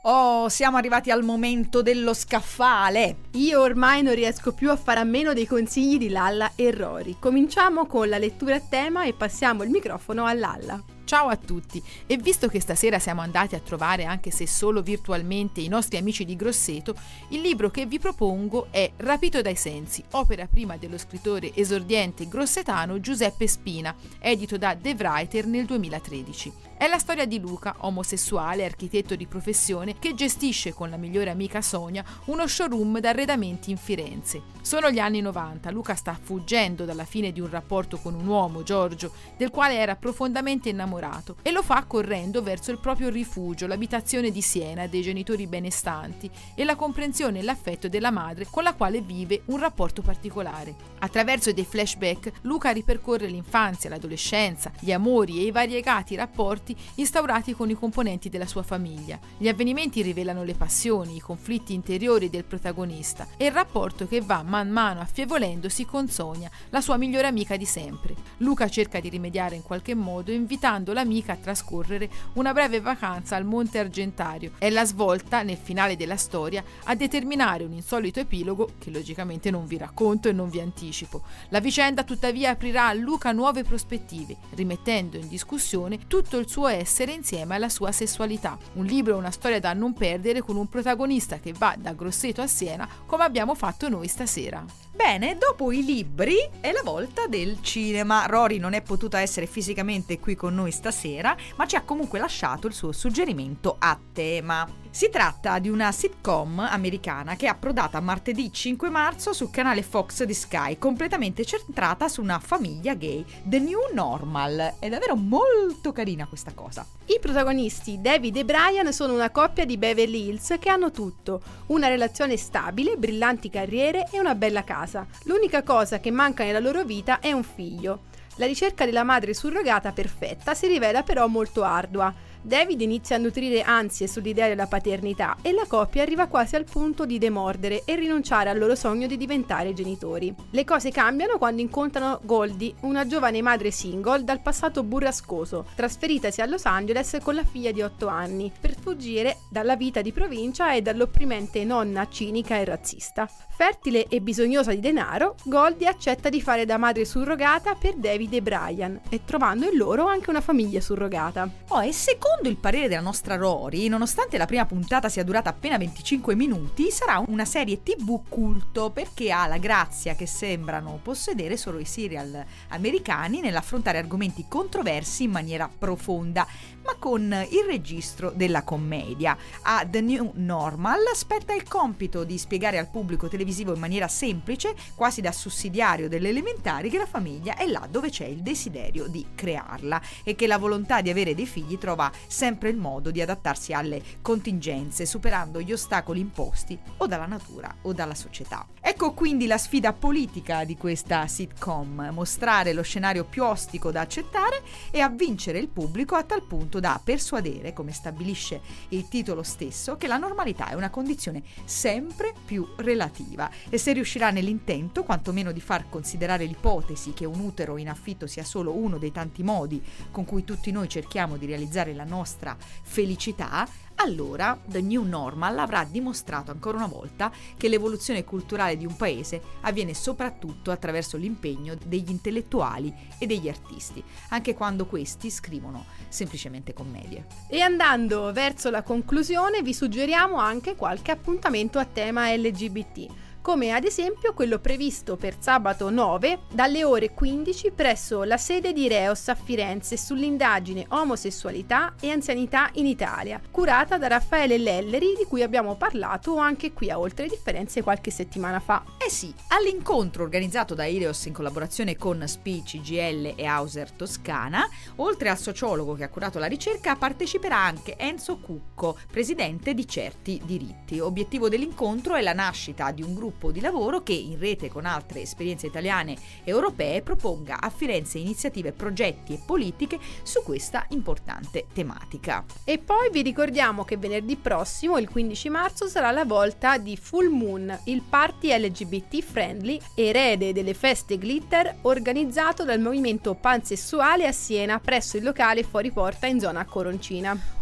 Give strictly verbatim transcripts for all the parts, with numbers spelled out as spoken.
Oh, siamo arrivati al momento dello scaffale. Io ormai non riesco più a fare a meno dei consigli di Lalla e Rory. Cominciamo con la lettura a tema e passiamo il microfono a Lalla. Ciao a tutti, e visto che stasera siamo andati a trovare, anche se solo virtualmente, i nostri amici di Grosseto, il libro che vi propongo è Rapito dai sensi, opera prima dello scrittore esordiente grossetano Giuseppe Spina, edito da The Writer nel duemilatredici. È la storia di Luca, omosessuale, architetto di professione, che gestisce con la migliore amica Sonia uno showroom d'arredamenti in Firenze. Sono gli anni novanta, Luca sta fuggendo dalla fine di un rapporto con un uomo, Giorgio, del quale era profondamente innamorato, e lo fa correndo verso il proprio rifugio, l'abitazione di Siena dei genitori benestanti e la comprensione e l'affetto della madre con la quale vive un rapporto particolare. Attraverso dei flashback, Luca ripercorre l'infanzia, l'adolescenza, gli amori e i variegati rapporti instaurati con i componenti della sua famiglia. Gli avvenimenti rivelano le passioni, i conflitti interiori del protagonista e il rapporto che va man mano affievolendosi con Sonia, la sua migliore amica di sempre. Luca cerca di rimediare in qualche modo invitando l'amica a trascorrere una breve vacanza al Monte Argentario. È la svolta, nel finale della storia, a determinare un insolito epilogo che logicamente non vi racconto e non vi anticipo. La vicenda tuttavia aprirà a Luca nuove prospettive, rimettendo in discussione tutto il suo essere insieme alla sua sessualità. Un libro e una storia da non perdere, con un protagonista che va da Grosseto a Siena, come abbiamo fatto noi stasera. Bene, dopo i libri è la volta del cinema. Rory non è potuta essere fisicamente qui con noi stasera, ma ci ha comunque lasciato il suo suggerimento a tema. Si tratta di una sitcom americana che è approdata martedì cinque marzo sul canale Fox di Sky, completamente centrata su una famiglia gay, The New Normal. È davvero molto carina questa cosa. I protagonisti David e Brian sono una coppia di Beverly Hills che hanno tutto: una relazione stabile, brillanti carriere e una bella casa. L'unica cosa che manca nella loro vita è un figlio. La ricerca della madre surrogata perfetta si rivela però molto ardua. David inizia a nutrire ansie sull'idea della paternità e la coppia arriva quasi al punto di demordere e rinunciare al loro sogno di diventare genitori. Le cose cambiano quando incontrano Goldie, una giovane madre single dal passato burrascoso, trasferitasi a Los Angeles con la figlia di otto anni per fuggire dalla vita di provincia e dall'opprimente nonna cinica e razzista. Fertile e bisognosa di denaro, Goldie accetta di fare da madre surrogata per David e Brian, e trovando in loro anche una famiglia surrogata. Oh, e secondo il parere della nostra Rory, nonostante la prima puntata sia durata appena venticinque minuti, sarà una serie tv culto perché ha la grazia che sembrano possedere solo i serial americani nell'affrontare argomenti controversi in maniera profonda, ma con il registro della commedia. A The New Normal spetta il compito di spiegare al pubblico televisivo in maniera semplice, quasi da sussidiario delle elementari, che la famiglia è là dove c'è il desiderio di crearla e che la volontà di avere dei figli trova sempre il modo di adattarsi alle contingenze, superando gli ostacoli imposti o dalla natura o dalla società. Ecco quindi la sfida politica di questa sitcom: mostrare lo scenario più ostico da accettare e a vincere il pubblico a tal punto da persuadere, come stabilisce il titolo stesso, che la normalità è una condizione sempre più relativa, e se riuscirà nell'intento quantomeno di far considerare l'ipotesi che un utero in affitto sia solo uno dei tanti modi con cui tutti noi cerchiamo di realizzare la nostra felicità, allora The New Normal avrà dimostrato ancora una volta che l'evoluzione culturale di un paese avviene soprattutto attraverso l'impegno degli intellettuali e degli artisti, anche quando questi scrivono semplicemente commedie. E andando verso la conclusione, vi suggeriamo anche qualche appuntamento a tema L G B T, come ad esempio quello previsto per sabato nove dalle ore quindici presso la sede di Reos a Firenze sull'indagine omosessualità e anzianità in Italia, curata da Raffaele Lelleri, di cui abbiamo parlato anche qui a Oltre le Differenze qualche settimana fa. Eh sì, all'incontro organizzato da Ireos in collaborazione con Speech, G L e Hauser Toscana, oltre al sociologo che ha curato la ricerca, parteciperà anche Enzo Cucco, presidente di Certi Diritti. Obiettivo dell'incontro è la nascita di un gruppo di lavoro che, in rete con altre esperienze italiane e europee, proponga a Firenze iniziative, progetti e politiche su questa importante tematica. E poi vi ricordiamo che venerdì prossimo, il quindici marzo, sarà la volta di Full Moon, il party L G B T friendly, erede delle feste glitter, organizzato dal movimento pansessuale a Siena presso il locale Fuori Porta in zona Coroncina.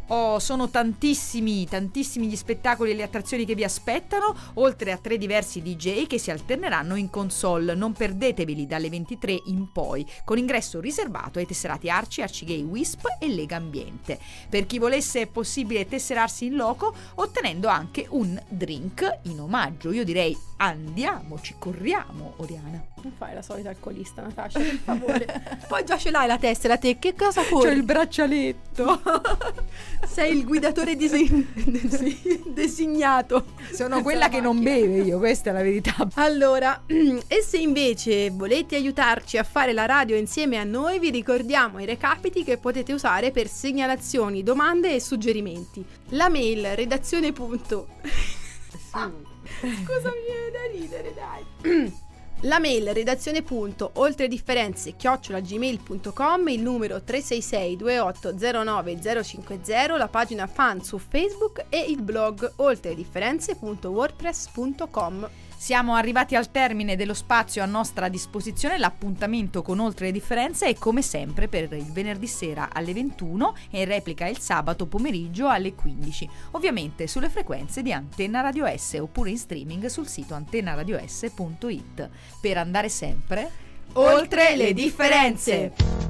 Oh, sono tantissimi, tantissimi gli spettacoli e le attrazioni che vi aspettano, oltre a tre diversi D J che si alterneranno in console. Non perdeteveli dalle ventitré in poi, con ingresso riservato ai tesserati Arci, Arcigay, Wisp e Lega Ambiente. Per chi volesse è possibile tesserarsi in loco ottenendo anche un drink in omaggio. Io direi andiamoci, corriamo, Oriana. Non fai la solita alcolista, Natascia, per favore. Poi già ce l'hai la tessera te, che cosa corri? C'ho il braccialetto. Sei il guidatore dise- designato. Sono quella che non beve io, questa è la verità. Allora, e se invece volete aiutarci a fare la radio insieme a noi, vi ricordiamo i recapiti che potete usare per segnalazioni, domande e suggerimenti. La mail redazione. Punto... Scusa, mi viene da ridere, dai. La mail redazione punto oltre differenze chiocciola gmail punto com, il numero tre sei sei due otto zero nove zero cinque zero, la pagina fan su Facebook e il blog oltre differenze punto wordpress punto com. Siamo arrivati al termine dello spazio a nostra disposizione. L'appuntamento con Oltre le Differenze è come sempre per il venerdì sera alle ventuno e in replica il sabato pomeriggio alle quindici, ovviamente sulle frequenze di Antenna Radio S oppure in streaming sul sito antenna radio s punto it. Per andare sempre oltre le differenze.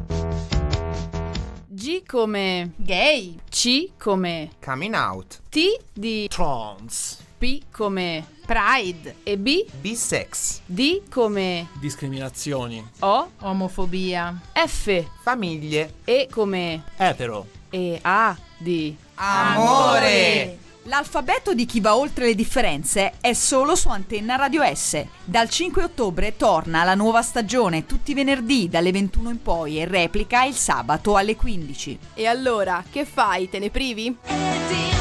G come gay, C come Coming Out, T di Trans, P come Pride e B Bisex, D come discriminazioni, O omofobia, F Famiglie, E come etero, e A di Amore. L'alfabeto di chi va oltre le differenze è solo su Antenna Radio S. Dal cinque ottobre torna la nuova stagione, tutti i venerdì dalle ventuno in poi e replica il sabato alle quindici. E allora, che fai? Te ne privi?